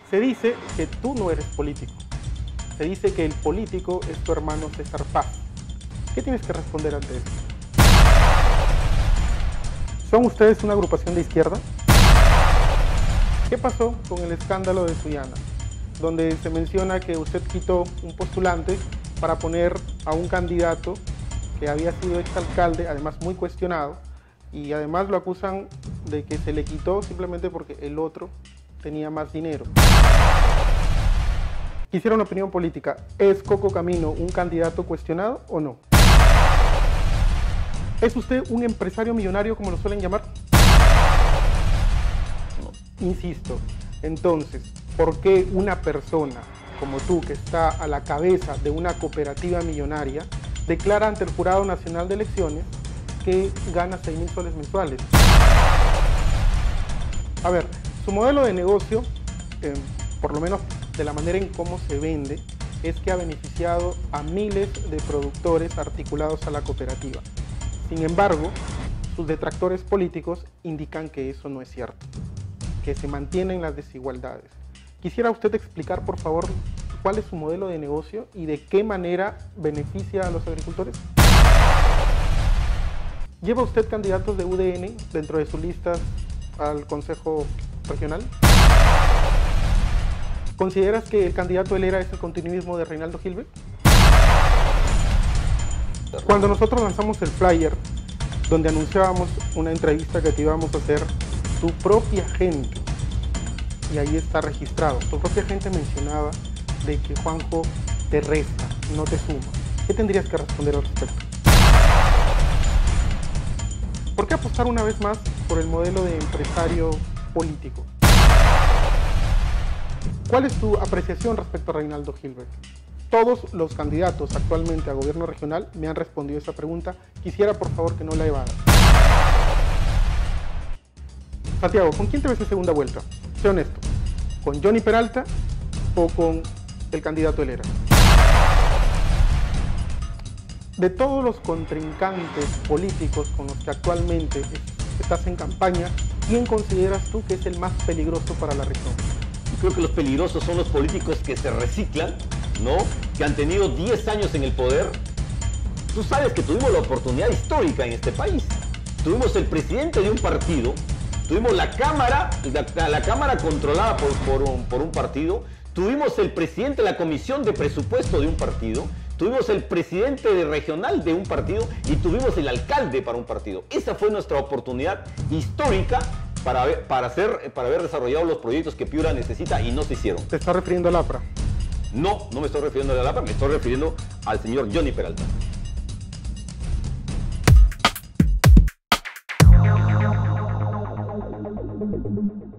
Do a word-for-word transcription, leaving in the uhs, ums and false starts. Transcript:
Se dice que tú no eres político. Se dice que el político es tu hermano César Paz. ¿Qué tienes que responder ante esto? ¿Son ustedes una agrupación de izquierda? ¿Qué pasó con el escándalo de Sullana? Donde se menciona que usted quitó un postulante para poner a un candidato que había sido exalcalde, además muy cuestionado, y además lo acusan de que se le quitó simplemente porque el otro tenía más dinero. Quisiera una opinión política. ¿Es Coco Camino un candidato cuestionado o no? ¿Es usted un empresario millonario como lo suelen llamar? No. Insisto, entonces, ¿por qué una persona como tú, que está a la cabeza de una cooperativa millonaria, declara ante el Jurado Nacional de Elecciones que gana seis mil soles mensuales? A ver, su modelo de negocio, eh, por lo menos de la manera en cómo se vende, es que ha beneficiado a miles de productores articulados a la cooperativa. Sin embargo, sus detractores políticos indican que eso no es cierto, que se mantienen las desigualdades. Quisiera usted explicar, por favor, cuál es su modelo de negocio y de qué manera beneficia a los agricultores. ¿Lleva usted candidatos de U D N dentro de sus listas al Consejo Regional? ¿Consideras que el candidato Helera es el continuismo de Reinaldo Gilbert? Cuando nosotros lanzamos el flyer, donde anunciábamos una entrevista que te íbamos a hacer, tu propia gente, y ahí está registrado, tu propia gente mencionaba de que Juanjo te resta, no te suma. ¿Qué tendrías que responder al respecto? ¿Por qué apostar una vez más por el modelo de empresario político? ¿Cuál es tu apreciación respecto a Reinaldo Gilbert? Todos los candidatos actualmente a gobierno regional me han respondido esa pregunta. Quisiera, por favor, que no la evada. Santiago, ¿con quién te ves en segunda vuelta? Sé honesto. ¿Con Johnny Peralta o con el candidato Helera? De todos los contrincantes políticos con los que actualmente estás en campaña, ¿quién consideras tú que es el más peligroso para la región? Creo que los peligrosos son los políticos que se reciclan, ¿no? Que han tenido diez años en el poder. Tú sabes que tuvimos la oportunidad histórica en este país. Tuvimos el presidente de un partido, tuvimos la Cámara, la, la Cámara controlada por, por, un, por un partido, tuvimos el presidente de la Comisión de Presupuesto de un partido, tuvimos el presidente de regional de un partido y tuvimos el alcalde para un partido. Esa fue nuestra oportunidad histórica para, ver, para, hacer, para haber desarrollado los proyectos que Piura necesita y no se hicieron. ¿Te estás refiriendo al APRA? No, no me estoy refiriendo a la APRA, me estoy refiriendo al señor Johnny Peralta. Thank you.